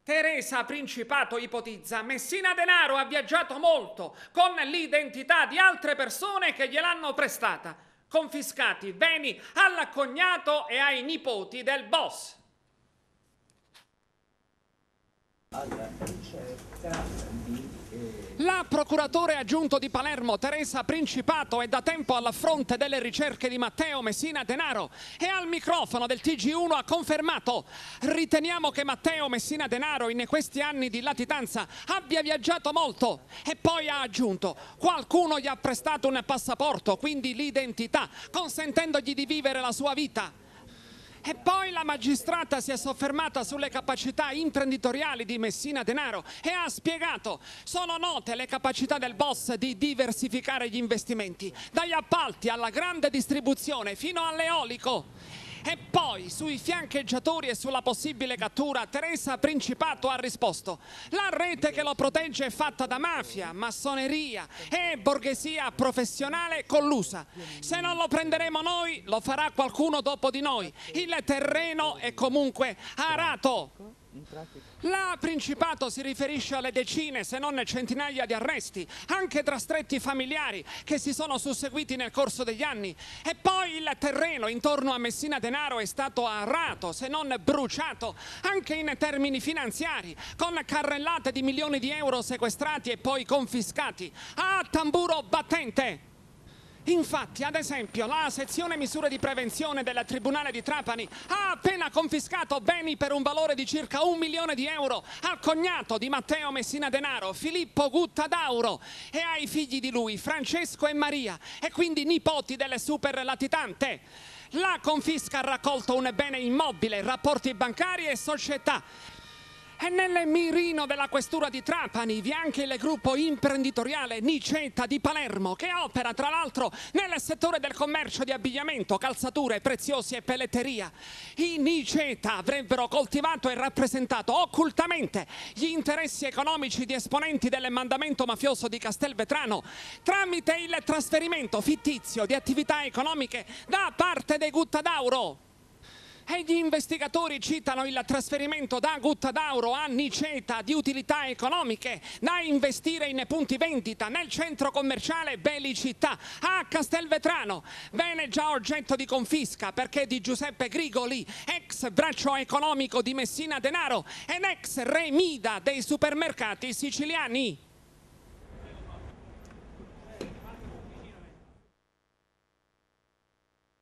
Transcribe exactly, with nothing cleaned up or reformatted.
Teresa Principato ipotizza: Messina Denaro ha viaggiato molto con l'identità di altre persone che gliel'hanno prestata. Confiscati beni al cognato e ai nipoti del boss. Alla ricerca di... La procuratore aggiunto di Palermo Teresa Principato è da tempo alla fronte delle ricerche di Matteo Messina Denaro e al microfono del T G uno ha confermato: riteniamo che Matteo Messina Denaro in questi anni di latitanza abbia viaggiato molto. E poi ha aggiunto: qualcuno gli ha prestato un passaporto, quindi l'identità, consentendogli di vivere la sua vita. E poi la magistrata si è soffermata sulle capacità imprenditoriali di Messina Denaro e ha spiegato: sono note le capacità del boss di diversificare gli investimenti, dagli appalti alla grande distribuzione fino all'eolico. E poi sui fiancheggiatori e sulla possibile cattura Teresa Principato ha risposto: la rete che lo protegge è fatta da mafia, massoneria e borghesia professionale collusa. Se non lo prenderemo noi, lo farà qualcuno dopo di noi. Il terreno è comunque arato. La Principato si riferisce alle decine, se non centinaia di arresti, anche tra stretti familiari, che si sono susseguiti nel corso degli anni. E poi il terreno intorno a Messina Denaro è stato arato, se non bruciato, anche in termini finanziari, con carrellate di milioni di euro sequestrati e poi confiscati a tamburo battente. Infatti, ad esempio, la sezione misure di prevenzione del Tribunale di Trapani ha appena confiscato beni per un valore di circa un milione di euro al cognato di Matteo Messina Denaro, Filippo Guttadauro, e ai figli di lui, Francesco e Maria, e quindi nipoti delle super latitante. La confisca ha raccolto un bene immobile, rapporti bancari e società. E nel mirino della questura di Trapani vi è anche il gruppo imprenditoriale Niceta di Palermo, che opera tra l'altro nel settore del commercio di abbigliamento, calzature, preziosi e pelletteria. I Niceta avrebbero coltivato e rappresentato occultamente gli interessi economici di esponenti del mandamento mafioso di Castelvetrano tramite il trasferimento fittizio di attività economiche da parte dei Guttadauro. E gli investigatori citano il trasferimento da Guttadauro a Niceta di utilità economiche da investire in punti vendita nel centro commerciale Belicittà a Castelvetrano, bene già oggetto di confisca perché di Giuseppe Grigoli, ex braccio economico di Messina Denaro ed ex re Mida dei supermercati siciliani.